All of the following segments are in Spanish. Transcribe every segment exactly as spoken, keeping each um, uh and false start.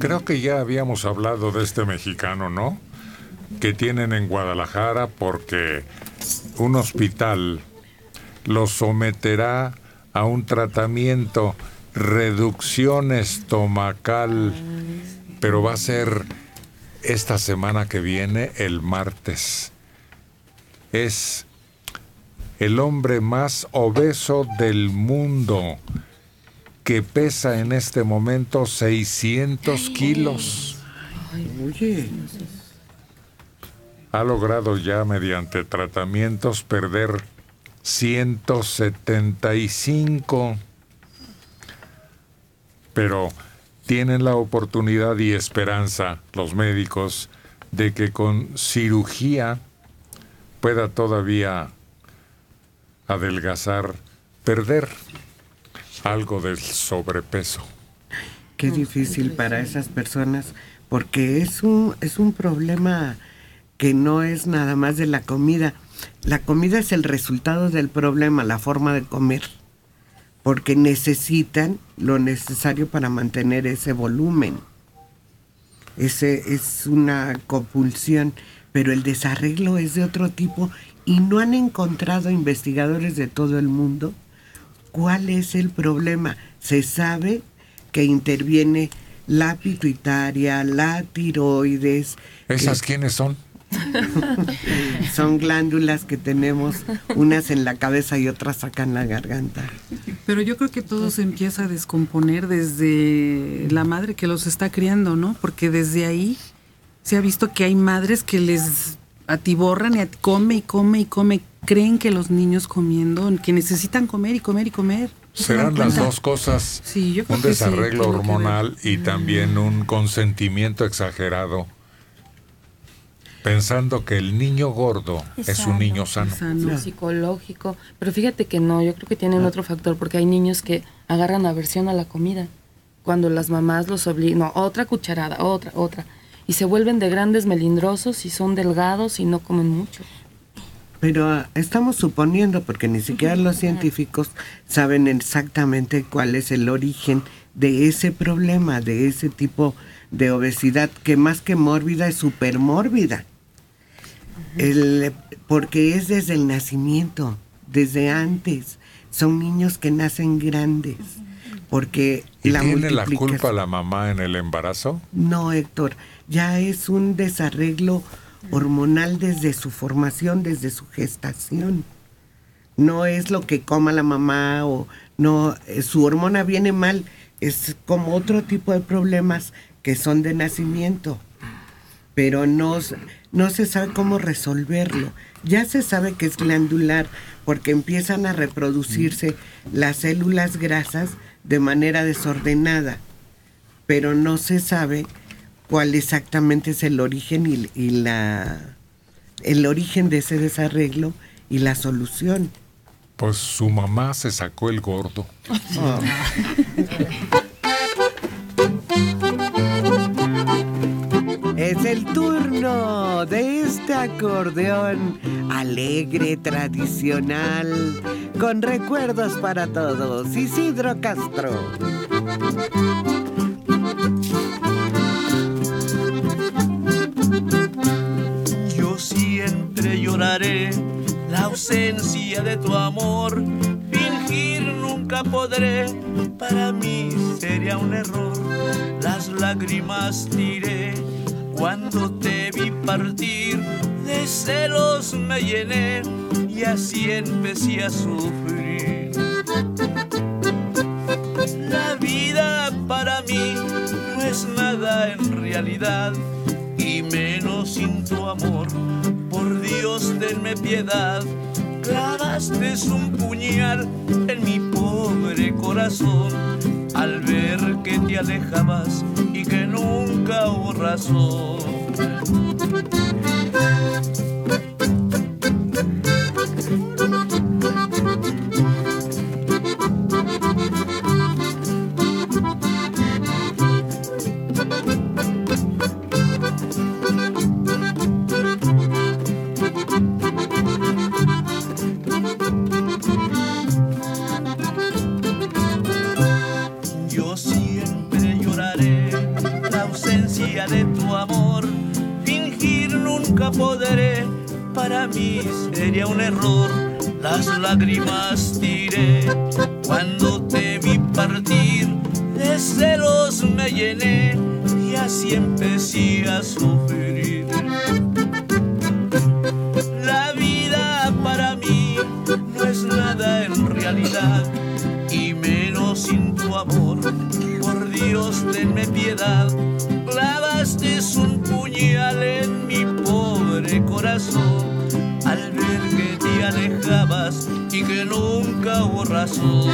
Creo que ya habíamos hablado de este mexicano, ¿no? Que tienen en Guadalajara porque un hospital lo someterá a un tratamiento, reducción estomacal, pero va a ser esta semana que viene, el martes. Es el hombre más obeso del mundo, que pesa en este momento seiscientos kilos. Ay, oye. Ha logrado ya mediante tratamientos perder ciento setenta y cinco. Pero tienen la oportunidad y esperanza los médicos de que con cirugía pueda todavía adelgazar, perder algo del sobrepeso. Qué difícil para esas personas, porque es un, es un problema que no es nada más de la comida. La comida es el resultado del problema, la forma de comer, porque necesitan lo necesario para mantener ese volumen. Ese es una compulsión, pero el desarreglo es de otro tipo y no han encontrado investigadores de todo el mundo cuál es el problema. Se sabe que interviene la pituitaria, la tiroides. ¿Esas que... quiénes son? Son glándulas que tenemos, unas en la cabeza y otras acá en la garganta. Pero yo creo que todo se empieza a descomponer desde la madre que los está criando, ¿no? Porque desde ahí se ha visto que hay madres que les atiborran y at- come y come y come. Creen que los niños comiendo, que necesitan comer y comer y comer. Serán las dos cosas, sí, yo creo un que sí, desarreglo tiene que hormonal ver. y también un consentimiento exagerado, pensando que el niño gordo Es es un sano, niño sano. es sano. Psicológico. Pero fíjate que no, yo creo que tienen otro factor, porque hay niños que agarran aversión a la comida. Cuando las mamás los obligan, no, otra cucharada, otra, otra. Y se vuelven de grandes melindrosos y son delgados y no comen mucho. Pero uh, estamos suponiendo, porque ni siquiera los científicos saben exactamente cuál es el origen de ese problema, de ese tipo de obesidad, que más que mórbida es supermórbida. El, porque es desde el nacimiento, desde antes. Son niños que nacen grandes. Porque ¿Y la tiene la multiplicación... culpa la mamá en el embarazo? No, Héctor, ya es un desarreglo hormonal desde su formación, desde su gestación. No es lo que coma la mamá o no, su hormona viene mal, es como otro tipo de problemas que son de nacimiento, pero no, no se sabe cómo resolverlo. Ya se sabe que es glandular porque empiezan a reproducirse las células grasas de manera desordenada, pero no se sabe cuál exactamente es el origen y, y la el origen de ese desarreglo y la solución. Pues su mamá se sacó el gordo. Oh. Es el turno de este acordeón alegre, tradicional, con recuerdos para todos. Isidro Castro. Yo siempre lloraré la ausencia de tu amor. Fingir nunca podré, para mí sería un error. Las lágrimas tiré cuando te vi partir, de celos me llené y así empecé a sufrir. La vida para mí no es nada en realidad, y menos sin tu amor. Por Dios, tenme piedad. Clavaste un puñal en mi pobre corazón al ver que te alejabas y que nunca hubo razón. día de tu amor. Fingir nunca podré, para mí sería un error. Las lágrimas tiré cuando te vi partir, de celos me llené y así empecé a sufrir. La vida para mí no es nada en realidad, y menos sin tu amor. Por Dios, tenme piedad. Clavaste un puñal en mi pobre corazón al ver que te alejabas y que nunca hubo razón.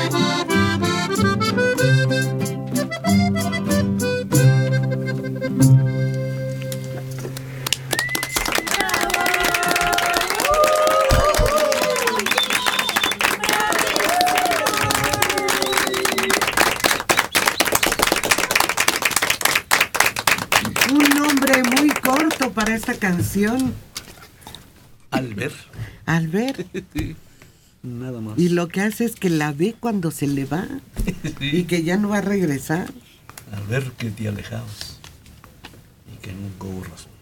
Para esta canción, Al ver. Al ver. Nada más. Y lo que hace es que la ve cuando se le va y que ya no va a regresar. Al ver que te alejabas y que nunca hubo razón.